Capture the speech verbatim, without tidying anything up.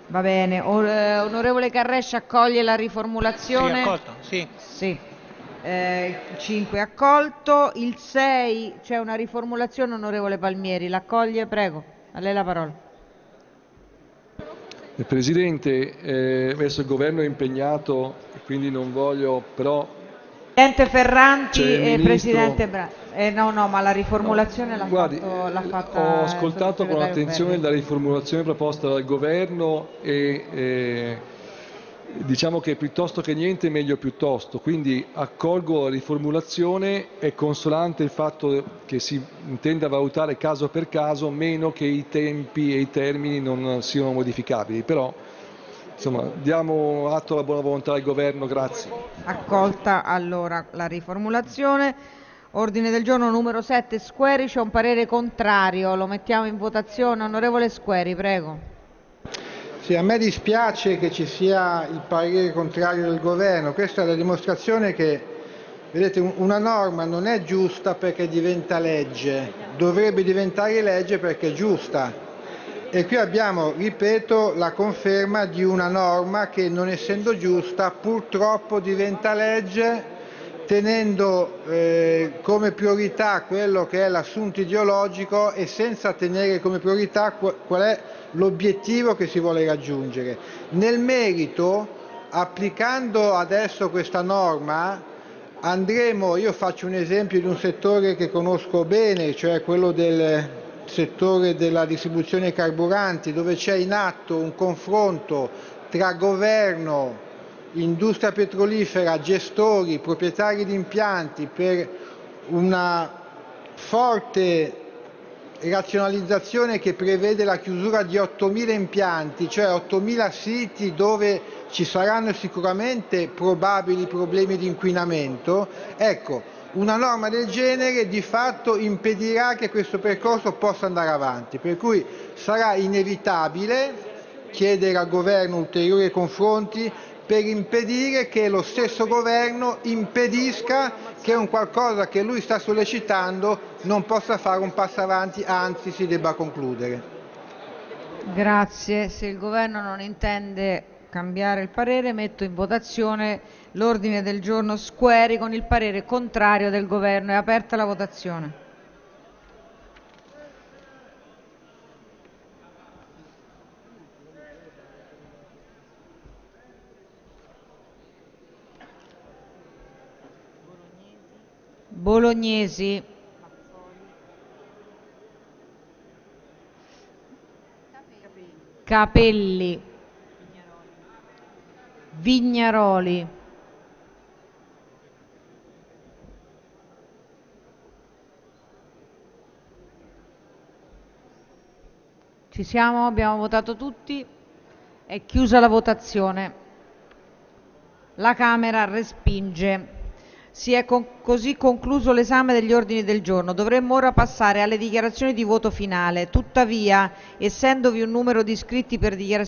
Va bene. O, eh, onorevole Carrescia accoglie la riformulazione? Sì, accolto, sì. Sì. Eh, cinque accolto. Il sei c'è una riformulazione, onorevole Palmieri. L'accoglie? Prego. A lei la parola. Presidente, eh, adesso il governo è impegnato, quindi non voglio, però Presidente Ferranti c'è il e ministro. Presidente Bra eh, no, no, ma la riformulazione l'ha Guardi, fatto, l'ha eh, fatta ho il ascoltato con sottosegretario attenzione Ferri. la riformulazione proposta dal governo e eh, diciamo che piuttosto che niente meglio piuttosto, quindi accolgo la riformulazione. È consolante il fatto che si intenda valutare caso per caso, meno che i tempi e i termini non siano modificabili, però insomma diamo atto alla buona volontà del governo. Grazie. Accolta allora la riformulazione. Ordine del giorno numero sette, Squeri, c'è un parere contrario, lo mettiamo in votazione. Onorevole Squeri, prego. Sì, a me dispiace che ci sia il parere contrario del governo. Questa è la dimostrazione che, vedete, una norma non è giusta perché diventa legge, dovrebbe diventare legge perché è giusta. E qui abbiamo, ripeto, la conferma di una norma che, non essendo giusta, purtroppo diventa legge, tenendo eh, come priorità quello che è l'assunto ideologico e senza tenere come priorità qual è l'obiettivo che si vuole raggiungere. Nel merito, applicando adesso questa norma, andremo, io faccio un esempio di un settore che conosco bene, cioè quello del settore della distribuzione dei carburanti, dove c'è in atto un confronto tra governo, industria petrolifera, gestori, proprietari di impianti per una forte razionalizzazione che prevede la chiusura di ottomila impianti, cioè ottomila siti dove ci saranno sicuramente probabili problemi di inquinamento. Ecco, una norma del genere di fatto impedirà che questo percorso possa andare avanti, per cui sarà inevitabile chiedere al governo ulteriori confronti per impedire che lo stesso governo impedisca che un qualcosa che lui sta sollecitando non possa fare un passo avanti, anzi si debba concludere. Grazie. Se il governo non intende cambiare il parere, metto in votazione l'ordine del giorno Squeri con il parere contrario del governo. È aperta la votazione. Bolognesi, Capelli, Vignaroli, ci siamo? Abbiamo votato tutti? È chiusa la votazione. La Camera respinge. Si è con così concluso l'esame degli ordini del giorno. Dovremmo ora passare alle dichiarazioni di voto finale. Tuttavia, essendovi un numero di iscritti per dichiarazioni